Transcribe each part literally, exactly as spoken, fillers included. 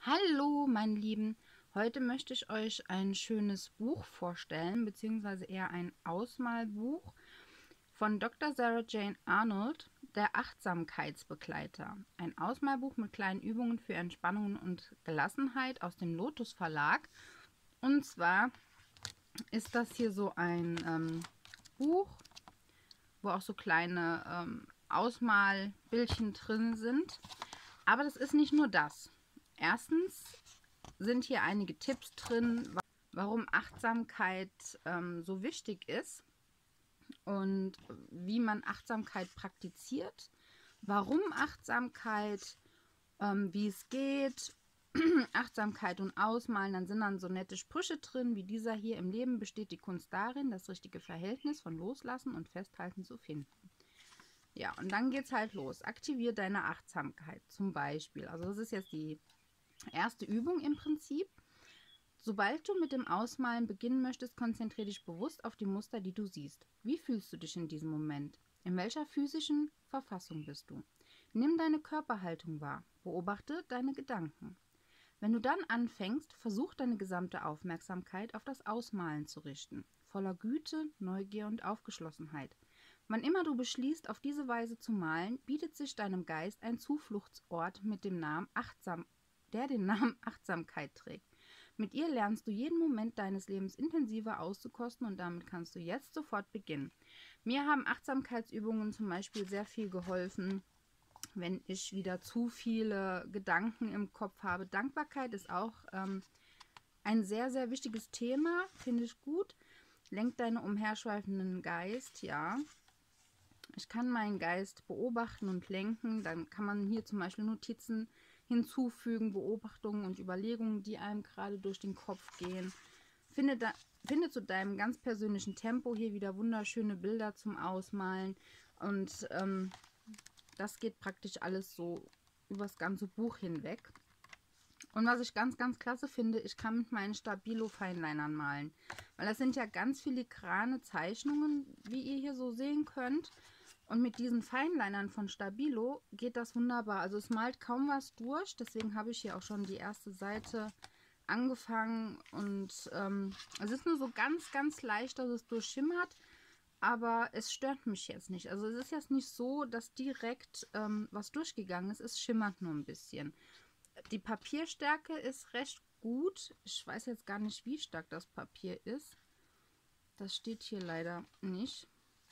Hallo, meine Lieben. Heute möchte ich euch ein schönes Buch vorstellen, beziehungsweise eher ein Ausmalbuch von Doktor Sarah Jane Arnold, der Achtsamkeitsbegleiter. Ein Ausmalbuch mit kleinen Übungen für Entspannung und Gelassenheit aus dem Lotus Verlag. Und zwar ist das hier so ein ähm, Buch, wo auch so kleine ähm, Ausmalbildchen drin sind. Aber das ist nicht nur das. Erstens sind hier einige Tipps drin, warum Achtsamkeit ähm, so wichtig ist und wie man Achtsamkeit praktiziert, warum Achtsamkeit, ähm, wie es geht, Achtsamkeit und Ausmalen. Dann sind dann so nette Sprüche drin, wie dieser hier: Im Leben besteht die Kunst darin, das richtige Verhältnis von Loslassen und Festhalten zu finden. Ja, und dann geht's halt los. Aktiviere deine Achtsamkeit zum Beispiel. Also das ist jetzt die erste Übung im Prinzip. Sobald du mit dem Ausmalen beginnen möchtest, konzentriere dich bewusst auf die Muster, die du siehst. Wie fühlst du dich in diesem Moment? In welcher physischen Verfassung bist du? Nimm deine Körperhaltung wahr. Beobachte deine Gedanken. Wenn du dann anfängst, versuch deine gesamte Aufmerksamkeit auf das Ausmalen zu richten, voller Güte, Neugier und Aufgeschlossenheit. Wann immer du beschließt, auf diese Weise zu malen, bietet sich deinem Geist ein Zufluchtsort mit dem Namen Achtsam, der den Namen Achtsamkeit trägt. Mit ihr lernst du jeden Moment deines Lebens intensiver auszukosten und damit kannst du jetzt sofort beginnen. Mir haben Achtsamkeitsübungen zum Beispiel sehr viel geholfen, wenn ich wieder zu viele Gedanken im Kopf habe. Dankbarkeit ist auch ähm, ein sehr, sehr wichtiges Thema, finde ich gut. Lenk deinen umherschweifenden Geist, ja. Ich kann meinen Geist beobachten und lenken. Dann kann man hier zum Beispiel Notizen hinzufügen, Beobachtungen und Überlegungen, die einem gerade durch den Kopf gehen. Finde, da, finde zu deinem ganz persönlichen Tempo hier wieder wunderschöne Bilder zum Ausmalen. Und ähm, das geht praktisch alles so über das ganze Buch hinweg. Und was ich ganz, ganz klasse finde, ich kann mit meinen Stabilo-Feinlinern malen. Weil das sind ja ganz filigrane Zeichnungen, wie ihr hier so sehen könnt. Und mit diesen Feinlinern von Stabilo geht das wunderbar. Also es malt kaum was durch. Deswegen habe ich hier auch schon die erste Seite angefangen. Und ähm, es ist nur so ganz, ganz leicht, dass es durchschimmert. Aber es stört mich jetzt nicht. Also es ist jetzt nicht so, dass direkt ähm, was durchgegangen ist. Es schimmert nur ein bisschen. Die Papierstärke ist recht gut. Ich weiß jetzt gar nicht, wie stark das Papier ist. Das steht hier leider nicht.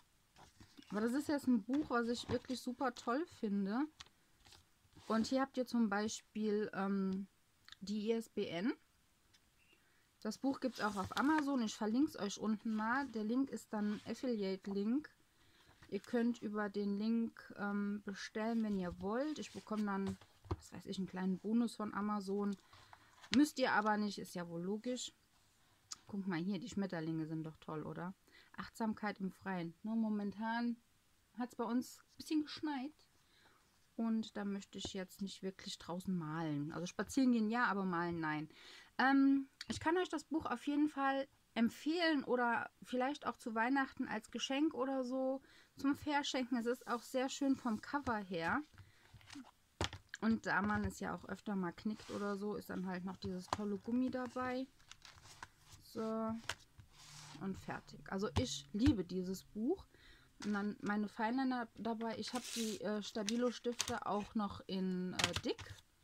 Aber das ist jetzt ein Buch, was ich wirklich super toll finde. Und hier habt ihr zum Beispiel ähm, die I S B N. Das Buch gibt es auch auf Amazon. Ich verlinke es euch unten mal. Der Link ist dann Affiliate-Link. Ihr könnt über den Link ähm, bestellen, wenn ihr wollt. Ich bekomme dann, was weiß ich, einen kleinen Bonus von Amazon. Müsst ihr aber nicht, ist ja wohl logisch. Guck mal hier, die Schmetterlinge sind doch toll, oder? Achtsamkeit im Freien. Nur momentan hat es bei uns ein bisschen geschneit. Und da möchte ich jetzt nicht wirklich draußen malen. Also spazieren gehen ja, aber malen nein. Ähm, ich kann euch das Buch auf jeden Fall empfehlen oder vielleicht auch zu Weihnachten als Geschenk oder so zum Verschenken. Es ist auch sehr schön vom Cover her. Und da man es ja auch öfter mal knickt oder so, ist dann halt noch dieses tolle Gummi dabei. So. Und fertig. Also ich liebe dieses Buch. Und dann meine Feinliner dabei. Ich habe die äh, Stabilo Stifte auch noch in äh, dick.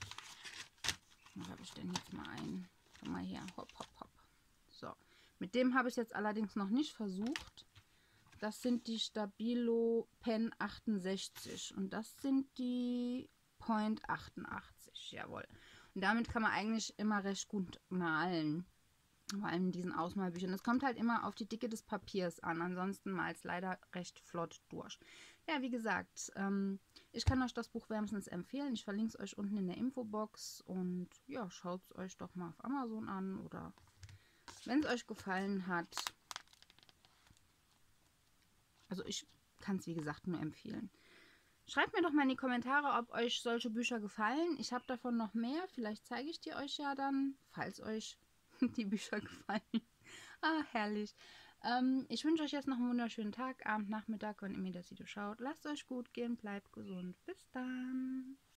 Was habe ich denn jetzt mal einen? Komm mal her. Hopp, hopp, hopp. So. Mit dem habe ich jetzt allerdings noch nicht versucht. Das sind die Stabilo Pen achtundsechzig. Und das sind die Point achtundachtzig. Jawohl. Und damit kann man eigentlich immer recht gut malen. Vor allem in diesen Ausmalbüchern. Es kommt halt immer auf die Dicke des Papiers an. Ansonsten malt es leider recht flott durch. Ja, wie gesagt, ähm, ich kann euch das Buch wärmstens empfehlen. Ich verlinke es euch unten in der Infobox. Und ja, schaut es euch doch mal auf Amazon an. Oder wenn es euch gefallen hat. Also ich kann es wie gesagt nur empfehlen. Schreibt mir doch mal in die Kommentare, ob euch solche Bücher gefallen. Ich habe davon noch mehr. Vielleicht zeige ich die euch ja dann, falls euch die Bücher gefallen. Ah, herrlich. Ähm, ich wünsche euch jetzt noch einen wunderschönen Tag, Abend, Nachmittag, wenn ihr mir das Video schaut. Lasst euch gut gehen, bleibt gesund. Bis dann.